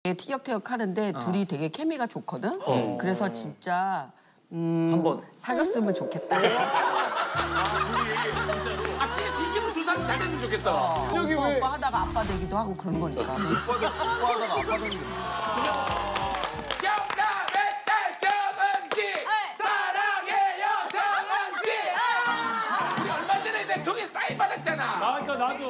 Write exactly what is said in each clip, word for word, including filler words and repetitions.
티격태격 하는데 어. 둘이 되게 케미가 좋거든. 어. 그래서 진짜 음, 한번 사귀었으면 좋겠다. 아, 진짜 진심으로 두 사람 잘 됐으면 좋겠어. 어, 여기 오빠, 왜... 오빠 하다가 아빠 되기도 하고 그런 거니까. 오빠 하다가 아빠 되기도 하고. 영남의 딸 정은지 사랑해요 정은지. 우리 얼마 전에 내 동에 사인 받았잖아. 아, 그러니까 나도.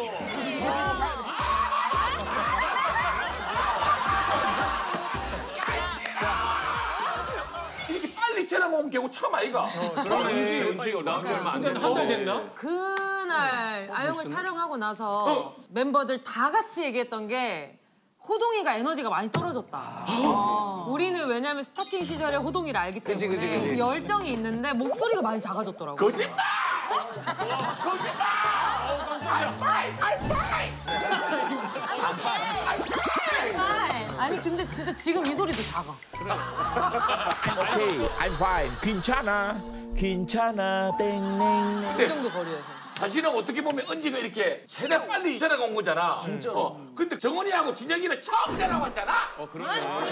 이렇게 빨리 전화가 온 경우 처음 아이가. 어, 그러네. 은지가 나한테 얼마 안 됐나? 한 달 됐나? 그날 아영을 촬영하고 나서 어. 멤버들 다 같이 얘기했던 게 호동이가 에너지가 많이 떨어졌다. 아. 우리는 왜냐면 스타킹 시절에 호동이를 알기 때문에 그치, 그치, 그치. 열정이 있는데 목소리가 많이 작아졌더라고. 거짓말! 거짓말! I'm fine! I'm fine! I'm fine! I'm fine! 아니 근데 진짜 지금 이 소리도 작아. 오케이, I'm fine. 괜찮아. 괜찮아. 땡땡. 그 정도 거리에서. 사실은 어떻게 보면 은지가 이렇게 최대한 빨리 전화가 온 거잖아. 진짜. 어, 근데 정은이하고 진혁이는 처음 전화 왔잖아. 어, 그러네.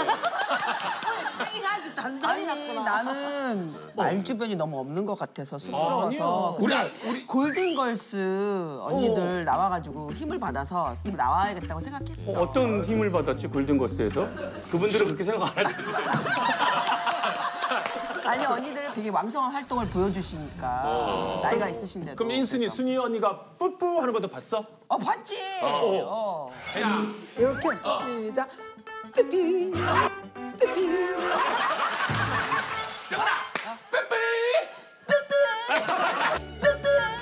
생긴 아주 단단히 아니, 났구나. 나는 말 주변이 너무 없는 것 같아서 쑥스러워서. 아, 근데 우리, 우리... 골든걸스 언니들 어. 나와가지고 힘을 받아서 나와야겠다고 생각했어. 어, 어떤 힘을 받았지, 골든걸스에서? 그분들은 그렇게 생각 안 하잖아. 아니 언니들은 되게 왕성한 활동을 보여주시니까 어. 나이가 있으신데도. 그럼 인순이, 순이 언니가 뿌뿌 하는 것도 봤어? 어 봤지. 어. 어. 야. 이렇게 어. 시작. 삐삐 삐삐. 정은아. 삐삐 삐삐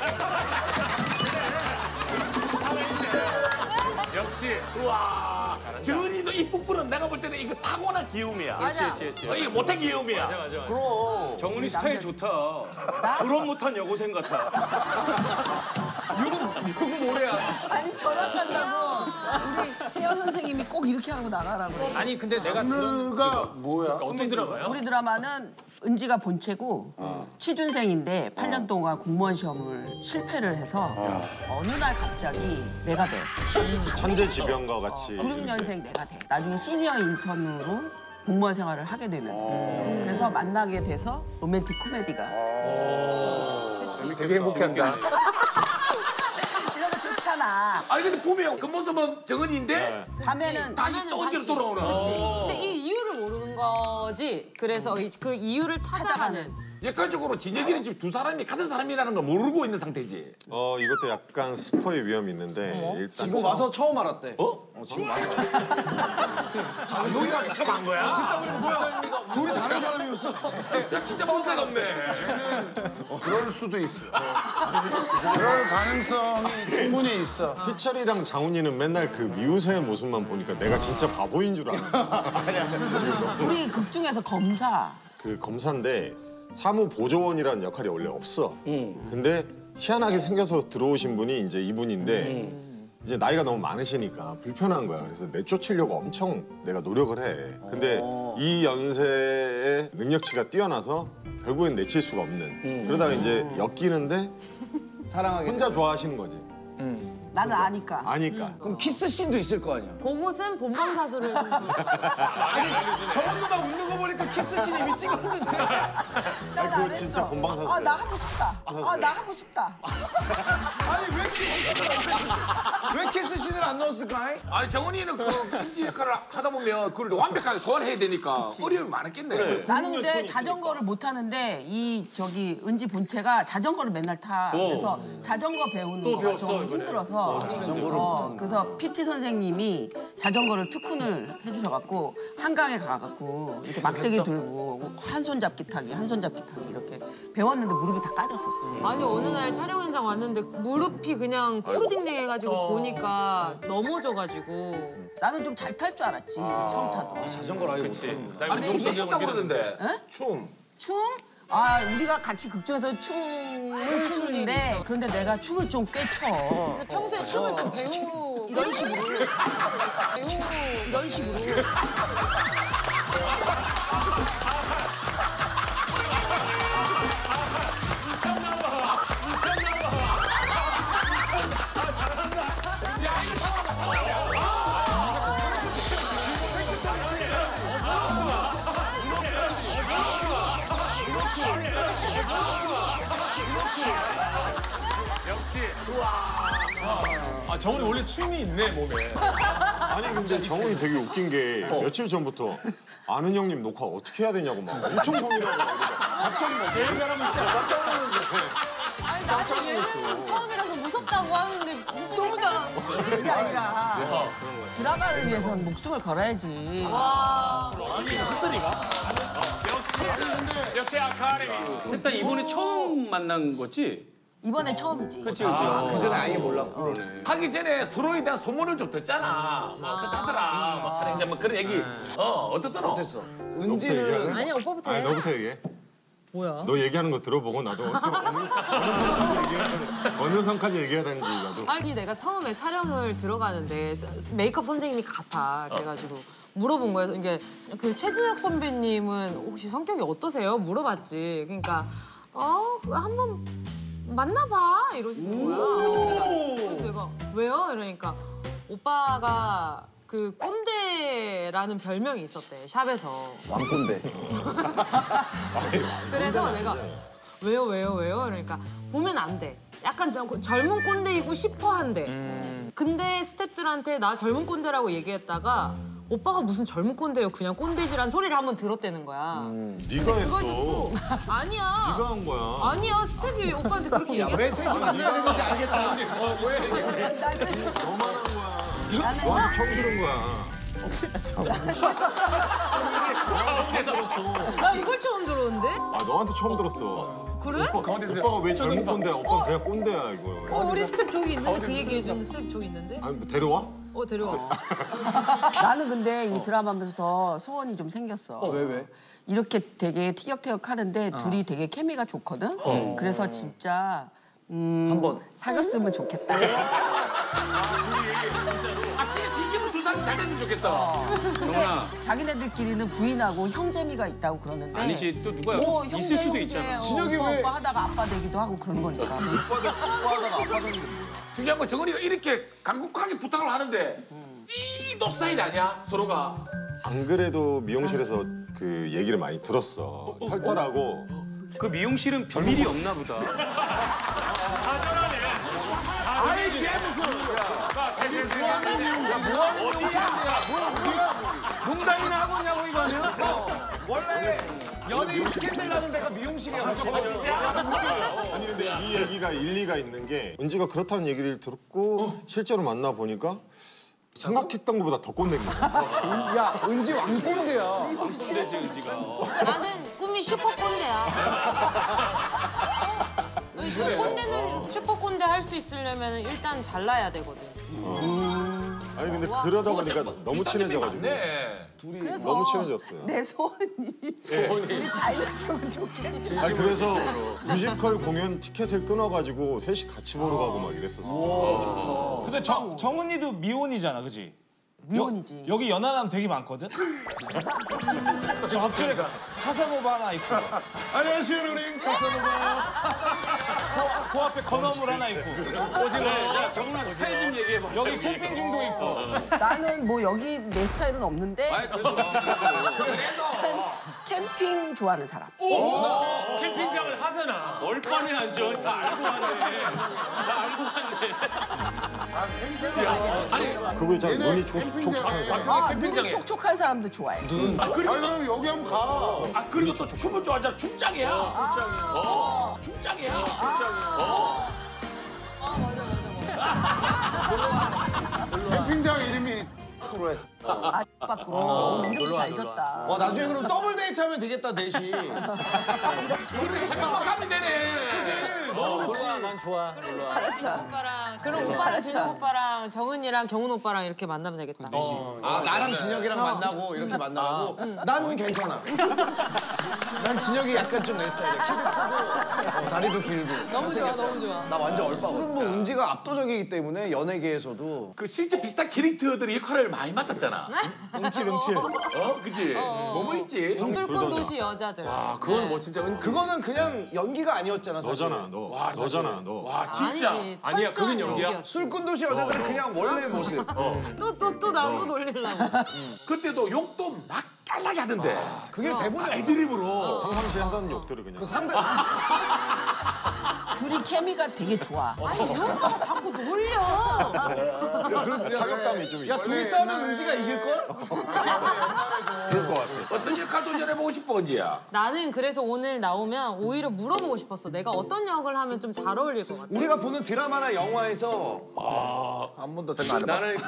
삐삐. 역시. 우와. 정은이도 이 뽀뽀는 내가 볼 때는 이거 타고난 귀여움이야. 맞아. 그렇지, 그렇지. 어, 이게 못한 귀여움이야. 맞아, 맞아. 그럼. 정은이 스타일 좋다. 저런 못한 여고생 같아. 요금, 요금 오래야. 아니 전학 간다고 우리 혜연 선생님이 꼭 이렇게 하고 나가라고 그랬어. 아니 근데 내가 들은 가 뭐야? 그러니까 어떤 드라마야? 우리 드라마는 은지가 본체고 어. 취준생인데 팔 년 동안 공무원 시험을 실패를 해서 어. 어느 날 갑자기 내가 돼. 천재지변과 같이. 구십 년생 내가 돼. 나중에 시니어 인턴으로 공무원 생활을 하게 되는. 어. 그래서 만나게 돼서 로맨틱 코미디가. 그치. 되게 행복해한다. 이런 거 좋잖아. 아니 근데 보면 그 모습은 정은이인데 네. 밤에는 다시 또 언제로 돌아오나. 그치. 근데 이 이유를 모르는 거지. 그래서 그 이유를 찾아가는. 역할적으로 진혁이는 지금 두 사람이 같은 사람이라는 걸 모르고 있는 상태지. 어 이것도 약간 스포의 위험이 있는데 어? 일단 지금 와서 처음 알았대. 어? 어 지금 와서. 아, 여기 가서 처음 한 거야? 듣다 보니까 뭐야? 둘이 다른 사람이었어. 야 진짜 모세가 없네. 어, 그럴 수도 있어. 그럴 가능성이 충분히 있어. 희철이랑 장훈이는 맨날 그 미우새의 모습만 보니까 내가 진짜 바보인 줄 알아. 우리 극 중에서 검사. 그 검사인데 사무보조원이라는 역할이 원래 없어. 음. 근데 희한하게 생겨서 들어오신 분이 이제 이분인데 음. 이제 나이가 너무 많으시니까 불편한 거야. 그래서 내쫓으려고 엄청 내가 노력을 해. 근데 어. 이 연세의 능력치가 뛰어나서 결국엔 내칠 수가 없는. 음. 그러다가 이제 엮이는데 사랑하게 혼자 좋아하시는 거지. 음. 나는 아니까. 아니까. 음. 그럼 키스 씬도 있을 거 아니야? 그곳은 본방사수를. 아니 저런 누나 웃는 거 보니까 키스 씬 이미 찍었는데. 난 그거 안 했어. 진짜 본방사수. 아, 나 하고 싶다. 아, 나 하고 싶다. 아니 왜 키스 씬을 안 넣었을까? 왜 키스 씬을 안 넣었을까? 아니 정은이는 그 은지 역할을 하다 보면 그걸 완벽하게 소화해야 되니까 그치. 어려움이 많겠네. 그래. 나는 근데 자전거를 못 타는데 이 저기 은지 본체가 자전거를 맨날 타. 오. 그래서 자전거 배우는 또 거가 배웠어, 좀 이번에. 힘들어서. 어, 자전거를 못 타는 그래서 피티 선생님이 자전거를 특훈을 해주셔갖고 한강에 가갖고 이렇게 막대기 들고 한 손 잡기 타기, 한 손 잡기 타기 이렇게 배웠는데 무릎이 다 까졌었어. 아니 어느 날 촬영 현장 왔는데 무릎이 그냥 쿠르딩딩해가지고 어. 보니까 넘어져가지고. 나는 좀 잘 탈 줄 알았지 처음 타도. 아, 자전거를 아예 못 그치. 타는 아니 춤도 췄다고 그러는데. 춤. 춤? 아 우리가 같이 극 중에서 춤을 추는데 그런데 내가 춤을 좀 꽤 춰. 근데 평소에 춤을 좀 배우. 이런 식으로. 배우. 이런 식으로. 정훈이 원래 춤이 있네 몸에. 아니 근데 정훈이 되게 웃긴 게 며칠 전부터 아는 형님 녹화 어떻게 해야 되냐고 막 엄청 고민하고 갑자기 막 제일 잘하면 있잖아. 깜짝 놀랐는데 아니 나는 얘는 처음이라서 무섭다고 하는데 너무 잘하는 거야. 그게 아니라 드라마를 위해서는 목숨을 걸어야지. 아니 헛소리가. 역시 역시 아카데미. 일단 이번에 처음 만난 거지? 이번에 처음이지. 그렇지 그렇지. 그 전에 아예 몰랐고. 하기 전에 서로에 대한 소문을 좀 듣잖아. 뭐 어떻다더라. 뭐 촬영장 뭐 그런 얘기. 어 어떻더라. 어땠어? 너부터 은지는 얘기하네? 아니야 오빠부터 아니 해. 너부터 얘기해. 뭐야? 너 얘기하는 거 들어보고 나도 어느, 어느, 어느 선까지 얘기해야 되는, 어느 선까지 얘기해야 되는지 나도. 아니 내가 처음에 촬영을 들어가는데 메이크업 선생님이 같아. 그래가지고 물어본 거예요. 이게 그 최진혁 선배님은 혹시 성격이 어떠세요? 물어봤지. 그러니까 어 한번 만나봐 이러시는 거야. 그래서 내가 왜요? 이러니까 오빠가 그 꼰대라는 별명이 있었대 샵에서. 왕꼰대. 그래서 내가 왜요 왜요 왜요? 그러니까 보면 안 돼. 약간 저- 젊은 꼰대이고 싶어 한대. 근데 스태프들한테 나 젊은 꼰대라고 얘기했다가 오빠가 무슨 젊은 꼰대요? 그냥 꼰대지란 소리를 한번 들었다는 거야. 네가 했어. 그걸 듣고 아니야. 네가 한 거야. 아니야 스텝이 오빠한테 그렇게 얘기해. 왜 셋이 만나야 되는지 알겠다. 너만 한 거야. 너한테 처음 들은 거야. 나 이걸 처음 들었는데? 아 너한테 처음 들었어. 그래? 오빠, 오빠가 왜 젊은 꼰대야? 오빠 그냥 꼰대야 이거. 어 우리 스텝 저기 있는데 그 얘기 해주는 스텝 저기 있는데? 아니 뭐 데려와? 어 데려와. 나는 근데 이 드라마 하면서 더 소원이 좀 생겼어. 왜 왜? 이렇게 되게 티격태격 하는데 둘이 되게 케미가 좋거든. 그래서 진짜 음, 한번. 사귀었으면 좋겠다. 아 진짜 진심으로 두 사람 잘 됐으면 좋겠어. 정훈아. 자기네들끼리는 부인하고 형제미가 있다고 그러는데. 아니지 또 누가 뭐 있을 형제, 수도 형제, 있잖아. 어, 진혁이 오빠, 왜- 오빠 하다가 아빠 되기도 하고 그런 거니까. 중요한 건 정은이가 이렇게 간곡하게 부탁을 하는데 이너 스타일이 아니야 서로가. 안 그래도 미용실에서 그 얘기를 많이 들었어. 털털하고 그 미용실은 비밀이 없나 보다. 아이 걔 무슨. 농담이나 하고 있냐고 이거 아니야? 원래 연예인 스캔들 나는 데가 미용실이야. 아니 근데 이 얘기가 일리가 있는 게 은지가 그렇다는 얘기를 듣고 실제로 만나 보니까 생각했던 것보다 더 꼰대인 거야. 야 은지 왕꼰대야. 나는 꿈이 슈퍼 꼰대야. 꼰대는 슈퍼 꼰대 할 수 있으려면 일단 잘나야 되거든. 아니 근데 그러다 보니까 너무 친해져가지고 네. 둘이 그래서 너무 친해졌어요. 내 소원이 둘이 잘 됐으면 좋겠어. 아니 그래서 뮤지컬 공연 티켓을 끊어가지고 셋이 같이 보러 가고 막 이랬었어. 근데 정, 정은이도 미혼이잖아, 그지? 미혼이지. 여기 연하남 되게 많거든? 저 앞줄에 카사노바 하나 있고 안녕하세요 누님 카사노바. 그 앞에 건어물 하나 있고 야 정훈아 스타일 좀 얘기해봐. 여기 캠핑 중도 있고 나는 뭐 여기 내 스타일은 없는데 일단 캠핑 좋아하는 사람. 캠핑장을 하잖아. 얼판에 앉아. 다 알고 하네. 다 알고 하네. 그거 있잖아 얘네 눈이 촉촉 촉촉하는 거. 아, 눈이 캠핑장에. 촉촉한 사람도 좋아해. 아 그리고 아니 그럼 여기 한번 가. 아 그리고 또 춤을 좋아하잖아. 춤장이야. 춤장이야. 어. 춤장이야. 춤장이야. 캠핑장 이름이 그래. 아, 밖으로 이름도 잘 졌다. 어 나중에 그럼 더블 데이트 하면 되겠다 넷이. 그래 생각만 하면 되네. 알았어. 오빠랑 그럼 오빠랑 진혁 오빠랑 정은이랑 경훈 오빠랑 이렇게 만나면 되겠다. 아 나랑 진혁이랑 만나고 이렇게 만나라고? 난 괜찮아. 난 진혁이 약간 좀 내 스타일이야. 키도 크고 어, 다리도 길고. 너무 좋아 너무 좋아. 나 완전 얼빠. 술은 뭐 은지가 압도적이기 때문에 연예계에서도. 그 실제 비슷한 캐릭터들이 역할을 많이 맡았잖아. 응칠 응칠 어, 그지? 뭐뭐 있지? 뚫고 도시 여자들. 아, 그건 뭐 진짜 은 그거는 그냥 연기가 아니었잖아 사실. 너잖아 너. 너잖아 너. 와, 진짜. 아니지. 아니야, 그건 철저한 연기야. 연기였지. 술꾼 도시 여자들은 그냥 원래 모습. 또 또 또 나 또 놀리려고. 그때도 욕도 막 맛깔나게 하던데. 그게 대본이 애드립으로. 평상시에 하던 욕들을 그냥. 상대 둘이 케미가 되게 좋아. 아니 오빠가 자꾸 놀려. 타격감이 좀 야 있어. 둘이 싸우면 은지가 이길걸? 그럴 것 같아. 어떤 역할 도전해보고 싶어, 은지야? 나는 그래서 오늘 나오면 오히려 물어보고 싶었어. 내가 어떤 역을 하면 좀 잘 어울릴 것 같아. 우리가 보는 드라마나 영화에서 한 번도 생각 안 해봤어. 나는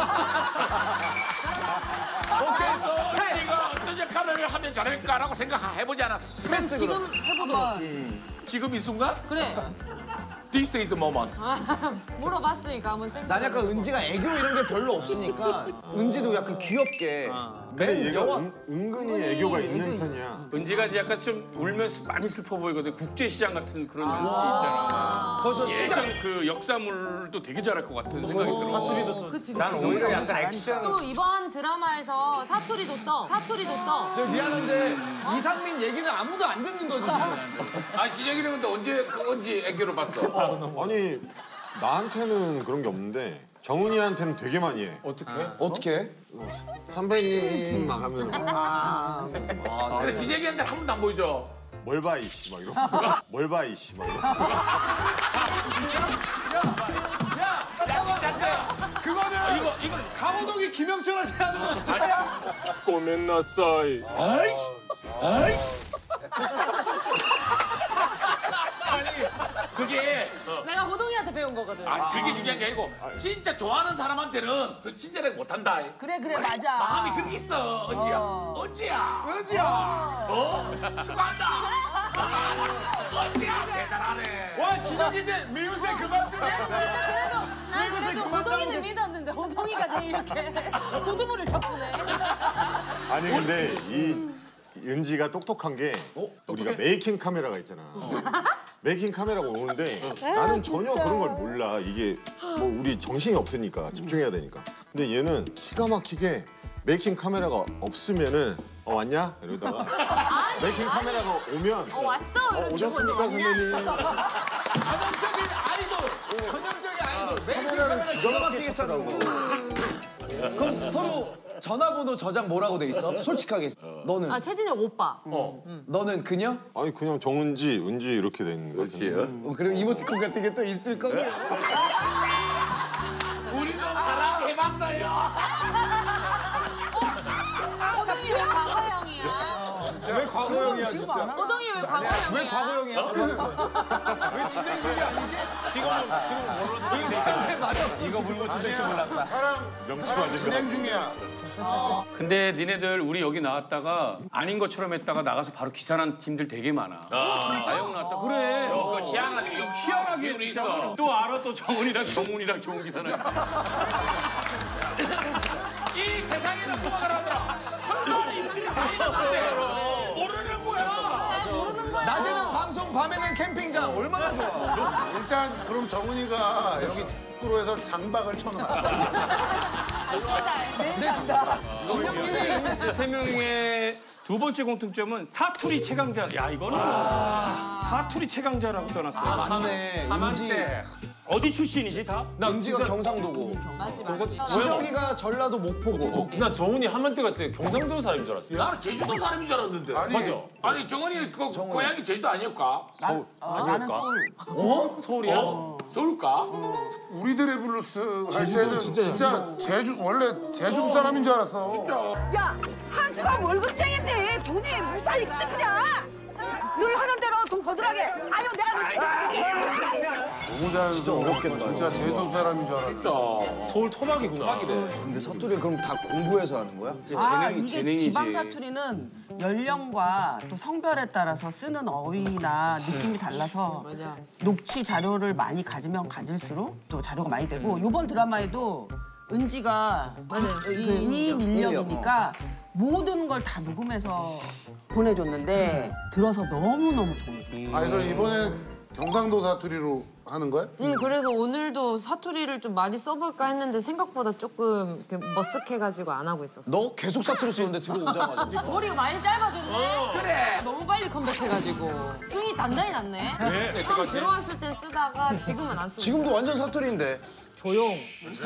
오케이, 또 은지가 어떤 역할을 하면 잘할까라고 생각해보지 않았어. 그럼 지금 해보도록. 지금 이 순간? 그래. This is the moment. 물어봤으니까 한번 생각. 난 약간 은지가 애교 이런 게 별로 없으니까 은지도 약간 귀엽게 근데 맨 얘가 영화 은, 은근히 애교가 있는 편이야. 은지가 이제 약간 좀 울면 많이 슬퍼 보이거든. 국제시장 같은 그런 연기 있잖아. 거기서 시작 예전 그 역사물도 되게 잘할 것 같은 생각이 들어. 사투리도 그치, 그치. 난 오히려 약간 액션. 또 이번 드라마에서 사투리도 써. 사투리도 써. 저 미안한데 이상민 얘기는 아무도 안 듣는 거지 지금. 아니, 진혁이는 근데 언제 그 은지 애교를 봤어? 아니 나한테는 그런 게 없는데 정은이한테는 되게 많이 해. 어떻게? 어떻게? 선배님 막 하면 근데 진혁이한테 한 번도 안 보여줘. 뭘 봐 이씨 막 이러고 뭘 봐 이씨 막 이러고. 야 잠깐만. 그거는 이거, 이거. 강호동이 김영철한테 하는 거. 고멘나사이. 아이씨! 아이씨! 아니, 그게, 내가 호동이한테 배운 거거든. 아, 그게 중요한 게 아니고, 진짜 좋아하는 사람한테는 더 친절하게 못한다. 그래 그래 맞아. 마음이 그런 게 있어, 은지야. 은지야! 은지야. 어? 축하한다! 은지야, 대단하네. 와 진혁이 이제 미우새 그만 뜨게. 그래도 난 이것을 그래도 그만 호동이는 따면 믿었는데 호동이가 내 이렇게 고두부를 쳤구네. 아니 근데 이 은지가 똑똑한 게 우리가 메이킹 카메라가 있잖아. 메이킹 카메라가 오는데 나는 전혀 그런 걸 몰라. 이게 뭐 우리 정신이 없으니까 집중해야 되니까. 근데 얘는 기가 막히게 메이킹 카메라가 없으면은 어 왔냐? 이러다가 메이킹 카메라가 오면 어 왔어 어, 이런 오셨습니까 선배님? 전형적인 아이돌. 전형적인 아이돌. 메이킹 카메라를 카메라 기가 기가 막히게 막히게 찾는 거. 그럼 서로 전화번호 저장 뭐라고 돼 있어? 솔직하게. 너는 아 최진혁 오빠. 너는 그녀? 아니 그냥 정은지, 은지 이렇게 돼 있는 거지. 그렇지. 어, 그리고 이모티콘 같은 게 또 있을 거고. 우리도 사랑해봤어요. 호동이 왜 과거형이야? 왜 과거형이야 지금 진짜? 안 하나? 호동이 왜 과거형이야? 왜 과거형이야? 왜 진행 중이 아니지? 지금은 지금 모르는 은지한테 맞았어. 이거 물고 뜯을 줄 몰랐다. 사랑 명치 사랑 맞은 진행 중이야. 근데 니네들 우리 여기 나왔다가 아닌 것처럼 했다가 나가서 바로 기사난 팀들 되게 많아. 아영 나왔다. 그래. 그 희한하게, 이거 희한하게 기운이 진짜. 있어. 또 알아 또 정훈이랑 정훈이랑 좋은 기사 났지. 이 세상에는 뭐가 하더라. 설마 이들이 다 있는데 모르는 거야. 모르는 거야. 낮에는 방송, 밤에는 캠핑장. 얼마나 좋아. 일단 그럼 정훈이가 여기 으로 해서 장박을 쳐놔. 진영이 이제 세 명의 두 번째 공통점은 사투리 최강자. 야 이거는 사투리 최강자라고 써놨어요. 맞네. 은지. 어디 출신이지 다? 나 은지가 경상도고. 맞지 맞지. 진영이가 전라도 목포고. 나 정훈이 한만대 갈 때 경상도 사람인 줄 알았어. 나는 제주도 사람인 줄 알았는데. 아니, 맞아. 아니 정원이 그 고향이 제주도 아니었까? 나, 어, 나는 서울. 서울이야? 어? 서울까? 우리들의 블루스 할 때는 진짜, 제주 원래 제주 사람인 줄 알았어. 야, 한수가 월급쟁인데 돈이 무사 있어 그냥. 늘 하는 대로 돈 거두라게. 아니면 내가 너무 잘 진짜 어렵겠다. 진짜 제주 사람인 줄 알았어. 진짜. 서울 토막이구나. 근데 사투리 그럼 다 공부해서 하는 거야? 아 재능이 이게 재능이지. 지방 사투리는 연령과 또 성별에 따라서 쓰는 어휘나 느낌이 달라서 녹취 자료를 많이 가지면 가질수록 또 자료가 많이 되고 이번 드라마에도 은지가 그 이인 인력이니까 모든 걸 다 녹음해서 보내줬는데 들어서 너무너무 도움이 돼. 아니 그럼 이번에 경상도 사투리로 하는 거야? 응, 그래서 오늘도 사투리를 좀 많이 써볼까 했는데 생각보다 조금 이렇게 머쓱해가지고 안 하고 있었어. 너 계속 사투리 쓰는데 들어오자마자. 머리가 많이 짧아졌네. 그래. 너무 빨리 컴백해가지고 승이 단단히 났네. 네, 처음 똑같아. 들어왔을 땐 쓰다가 지금은 안 쓰고. 지금도 완전 사투리인데. 조용.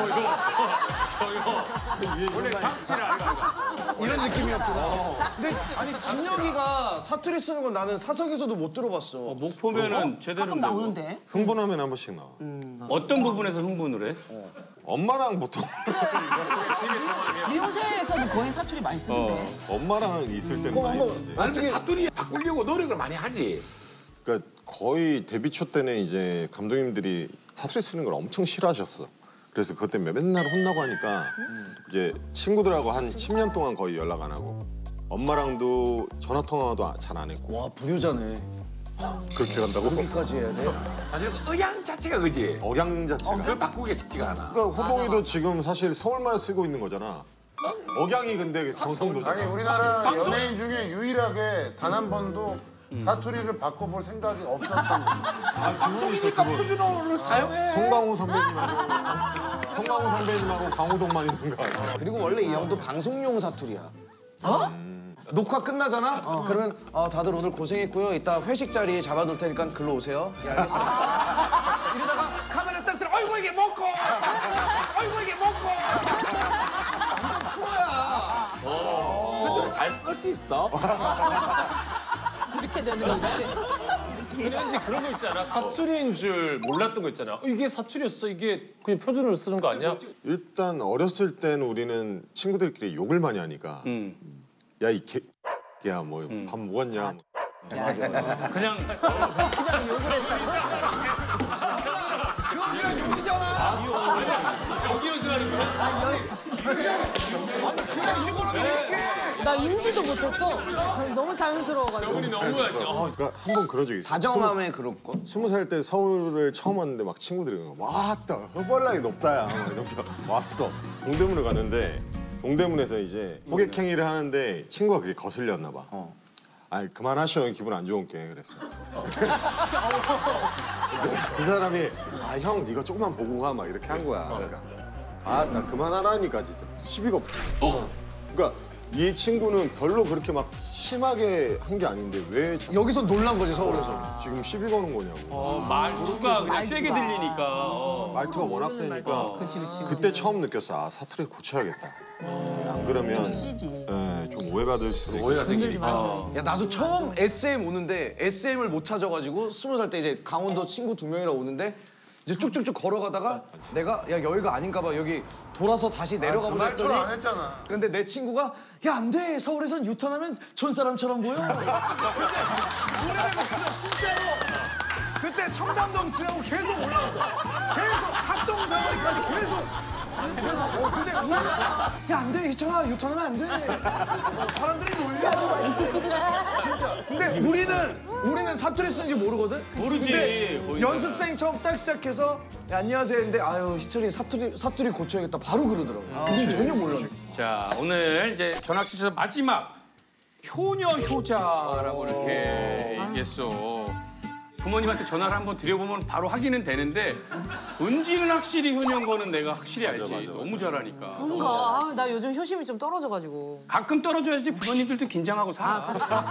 원래 닥치를 안 가. 이런 느낌이었구나. 근데 아니 진혁이가 사투리 쓰는 건 나는 사석에서도 못 들어봤어. 목포면은 제대로 가끔 나오는데. 흥분하면 한 번씩 나와. 어떤 부분에서 흥분을 해? 엄마랑 보통 미용실에서는 거의 사투리 많이 쓰는데. 엄마랑 있을 때는 많이 쓰지. 나는 그 사투리 바꾸려고 노력을 많이 하지. 그러니까 거의 데뷔 초 때는 이제 감독님들이 사투리 쓰는 걸 엄청 싫어하셨어. 그래서 그것 때문에 맨날 혼나고 하니까 이제 친구들하고 한 십 년 동안 거의 연락 안 하고 엄마랑도 전화 통화도 잘 안 했고. 와 불효자네. 그렇게 간다고? 여기까지 해야 돼? 사실 의향 자체가 그지. 억양 자체가. 그걸 바꾸기 쉽지가 않아. 그러니까 호동이도 지금 사실 서울말 쓰고 있는 거잖아. 억양이 근데 경상도잖아. 아니 우리나라 연예인 중에 유일하게 단 한 번도 사투리를 바꿔볼 생각이 없었던 거야. 아, 방송이니까 표준어를 사용해. 송강호 선배님하고 송강호 선배님하고 강호동만 있는 거 아니야? 그리고 원래 이 형도 방송용 사투리야. 어? 녹화 끝나잖아? 그러면 어, 다들 오늘 고생했고요. 이따 회식 자리 잡아놓을 테니까 글로 오세요. 예, 알겠어요. 이러다가 카메라 딱 들어. 아이고 이게 먹고! 아이고 이게 먹고! 완전 프로야. 표준어 잘 쓸 수 있어. 이렇게 되는 건데. 왠지 그런 거 있잖아. 사투리인 줄 몰랐던 거 있잖아. 어, 이게 사투리였어. 이게 그냥 표준으로 쓰는 거 아니야? 일단 어렸을 땐 우리는 친구들끼리 욕을 많이 하니까 음. 야 이 개... 야 뭐 밥 먹었냐 그냥 그냥 욕을 했다. 여기 연습하는 거야? 나 인지도 못했어. 너무 자연스러워가지고. 우리 너무 안 그러니까 한 번 그런 적이 있어. 다정함에 그럴 거. 스무 살 때 서울을 처음 왔는데 막 친구들이 왔다 허벌나게 높다야 막 이러면서 왔어. 동대문을 갔는데 동대문에서 이제 호객행위를 하는데 친구가 그게 거슬렸나 봐. 어. 아니 그만하셔 기분 안 좋은 게 그랬어. 그 사람이 아 형 이거 조금만 보고 가 막 이렇게 한 거야. 그러니까 아 나 그만하라니까 진짜 시비가. 어. 그러니까 이 친구는 별로 그렇게 막 심하게 한 게 아닌데 왜 여기서 놀란 거지 서울에서. 지금 시비 거는 거냐고. 어, 말투가 그냥 말투가. 세게 들리니까. 어. 말투가 워낙 세니까 그때 처음 느꼈어. 아 사투리를 고쳐야겠다. 안 그러면 쓰지. 예, 좀 오해받을 수도 있고. 오해가 생기니까. 야 나도 처음 에스엠 오는데 에스엠을 못 찾아가지고 스무 살 때 이제 강원도 친구 두 명이랑 오는데 이제 쭉쭉쭉 걸어가다가 내가 야 여기가 아닌가 봐 여기 돌아서 다시 내려가 보자 말투를 안 했더니 했잖아. 근데 내 친구가 야 안 돼 서울에선 유턴하면 전 사람처럼 보여. 근데 노래를 보면서 진짜로 그때 청담동 지나고 계속 올라갔어. 계속 합동사거리까지 계속. 그래서 어 근데 우리는 야안 돼 있잖아 유턴하면 안 돼. 어, 사람들이 놀려. 진짜. 근데 우리는 우리는 사투리 쓰는지 모르거든. 모르지. 근데 거의 연습생 처음 딱 시작해서 야, 안녕하세요 했는데 아유 희철이 사투리 사투리 고쳐야겠다 바로 그러더라고. 우린 전혀 몰라. 자, 오늘 이제 전학시에서 마지막 효녀 효자라고 이렇게 얘기했어. 부모님한테 전화를 한번 드려보면 바로 확인은 되는데 은지는 확실히 효녀인 거는 내가 확실히 알지. 맞아, 맞아. 너무 잘하니까. 뭔가 아, 나 요즘 효심이 좀 떨어져가지고. 가끔 떨어져야지 부모님들도 긴장하고 사.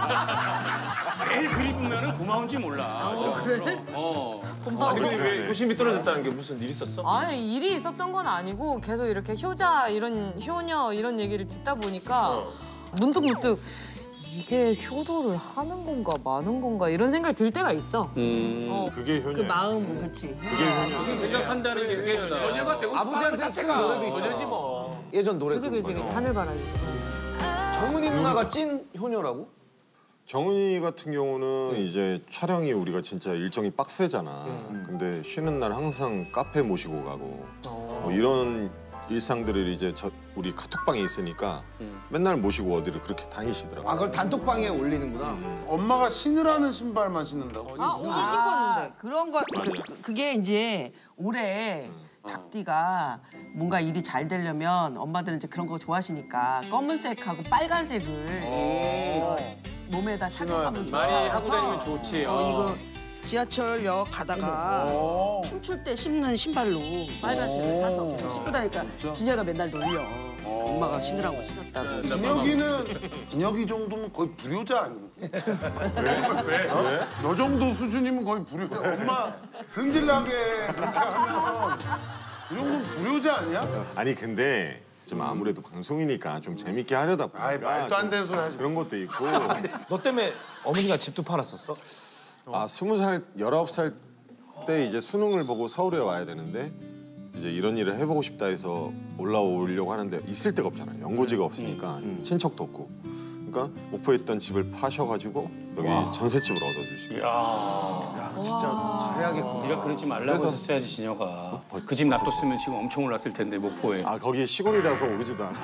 매일 그리 보면은 고마운지 몰라. 그래? 어. 아니 근데 왜 효심이 떨어졌다는 게 무슨 일 있었어? 아니 일이 있었던 건 아니고 계속 이렇게 효자 이런 효녀 이런 얘기를 듣다 보니까 문득 문득 이게 효도를 하는 건가 마는 건가 이런 생각이 들 때가 있어. 어, 그게 효녀야. 그 마음. 그렇지. 그게 효녀야. 생각한다는 게 그게 효녀다. 연예가 되고 싶어 하는 아버지한테 자체가 쓰는 노래도 있잖아. 연예지 뭐. 예전 노래. 그지 그지 그지 하늘바라기. 정은이 누나가 찐 효녀라고? 정은이 같은 경우는 이제 촬영이 우리가 진짜 일정이 빡세잖아. 근데 쉬는 날 항상 카페 모시고 가고 뭐 이런 일상들을 이제 저 우리 카톡방에 있으니까 맨날 모시고 어디를 그렇게 다니시더라고. 아 그걸 단톡방에 올리는구나. 엄마가 신으라는 신발만 신는다고. 아 옷도 신고 왔는데. 그런 거 그, 그, 그게 이제 올해 닭띠가 뭔가 일이 잘 되려면 엄마들은 이제 그런 거 좋아하시니까 검은색하고 빨간색을 몸에다 착용하면 좋아. 많이 하고 다니면 좋지. 어, 어. 이거 지하철역 가다가 춤출 때 신는 신발로 빨간색을 사서 계속 신고 다니까 진혁이가 맨날 놀려. 엄마가 신으라고 신었다고. 진혁이는 진혁이 정도면 거의 불효자 아니야? 왜? 왜? 너 정도 수준이면 거의 불효자. 엄마 승질나게 그렇게 하면 이 정도는 불효자 아니야? 아니 근데 좀 아무래도 방송이니까 좀 재밌게 하려다 보니까 아이, 말도 안 되는 소리 하지. 그런 것도 있고. 너 때문에 어머니가 집도 팔았었어? 아 스무 살, 열아홉 살 때 이제 수능을 보고 서울에 와야 되는데 이제 이런 일을 해보고 싶다 해서 올라오려고 하는데 있을 데가 없잖아요. 연고지가 없으니까 친척도 없고. 그러니까 목포에 있던 집을 파셔가지고 여기 전셋집을 얻어주시고. 야, 진짜 잘해야겠구나. 네가 그러지 말라고 했어야지 진혁아. 그 집 놔뒀으면 지금 엄청 올랐을 텐데 목포에. 아 거기 시골이라서 오르지도 않아.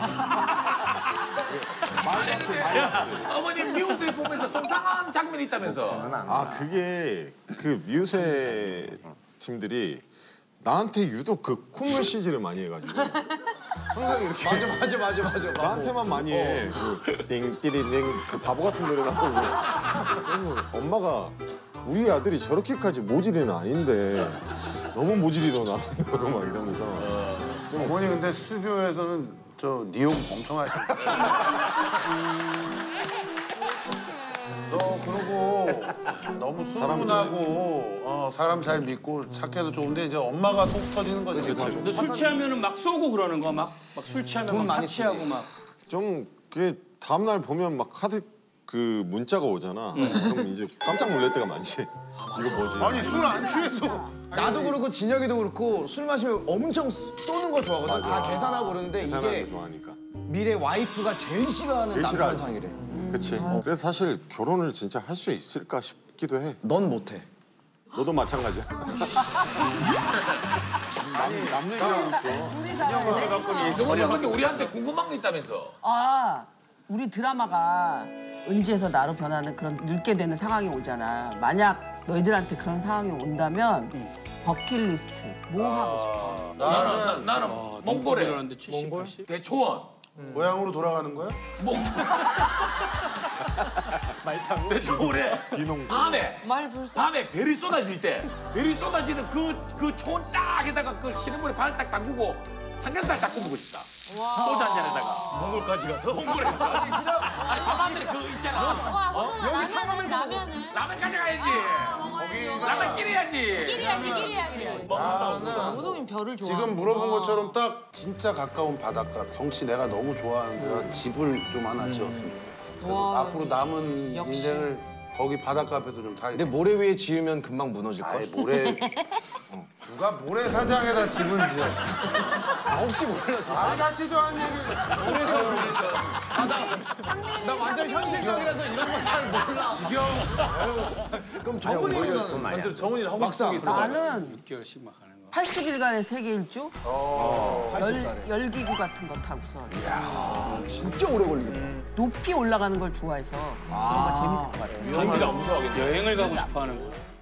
야, 어머님 미우새 보면서 속상한 장면이 있다면서. 아 그게 그 미우새 팀들이 나한테 유독 그 콧물 씨지를 많이 해가지고 항상 이렇게 맞아, 맞아, 맞아, 맞아. 나한테만 많이 해. 그 띵띠리띵 그 바보 같은 노래 나오고. 그리고 엄마가 우리 아들이 저렇게까지 모질이는 아닌데 너무 모질이로 나온다고 막 이러면서. 좀 어머니 근데 스튜디오에서는 저 니용 엄청 하시네. 너 그러고 너무 순하고 어, 사람 잘 믿고 착해도 좋은데 이제 엄마가 속 터지는 거지. 근데 술 취하면은 막 쏘고 그러는 거, 막 술 취하면 막 많이 사치하고 막. 좀 그게 다음 날 보면 막 카드 그 문자가 오잖아. 그럼 이제 깜짝 놀랄 때가 많지. 이거 뭐지? 아니 술 안 취했어. 나도 그렇고 진혁이도 그렇고 술 마시면 엄청 쏘는 거 좋아하거든. 다 계산하고 그러는데 계산하는 이게 거 좋아하니까. 미래 와이프가 제일 싫어하는 제일 싫어하지. 남편상이래. 그치. 그래서 사실 결혼을 진짜 할 수 있을까 싶기도 해. 넌 못해. 너도 마찬가지야. 남, 남 얘기라고 있어. 둘이 살아야 돼. 정원이 형 근데 우리한테 궁금한 게 있다면서. 아, 우리 드라마가 은지에서 나로 변하는 그런 늙게 되는 상황이 오잖아. 만약 너희들한테 그런 상황이 온다면 버킷리스트 뭐 하고 싶어? 나는 나, 나는 몽골에 몽골? 대초원. 고향으로 돌아가는 거야? 몽. 대초원에 비농. 밤에 말 불사. 밤에 별이 쏟아질 때 별이 쏟아지는 그그 초원 딱에다가 그 시냇물에 발을 딱 담그고 삼겹살 딱 구우고 싶다. 소주 한 잔에다가. 몽골까지 가서? 몽골에서. 아니 밤하늘에 그 있잖아. 와, 호동아 라면은 라면은. 라면 가져가야지. 거기가 라면 끼리야지. 끼리야지 끼리야지. 나는 호동이 별을 좋아. 지금 물어본 것처럼 딱 진짜 가까운 바닷가 덩치 내가 너무 좋아하는 데가 집을 좀 하나 지었으면 좋겠어. 그래서 앞으로 남은 역시. 인생을 거기 바닷가 앞에서 좀 살게. 근데 모래 위에 지으면 금방 무너질 아이 걸. 모래 어, 누가 모래사장에다 집을 지어. 아, 혹시 몰라서. 말 같지도 않은 얘기. 나 완전 현실적이라서 이런 거 잘 몰라. 지경. 그럼 정훈이 누나는 완전 정훈이랑 하고 싶은 막상. 게 있어. 나는 육 개월씩 막 하는 거. 팔십 일간의 세계 일주? 열, 열기구 같은 거 타고서 진짜 오래 걸리겠다. 높이 올라가는 걸 좋아해서 그런 거 재밌을 것 같아요. 비행기가 안 무서워하겠네. 여행을 가고 싶어 하는 거.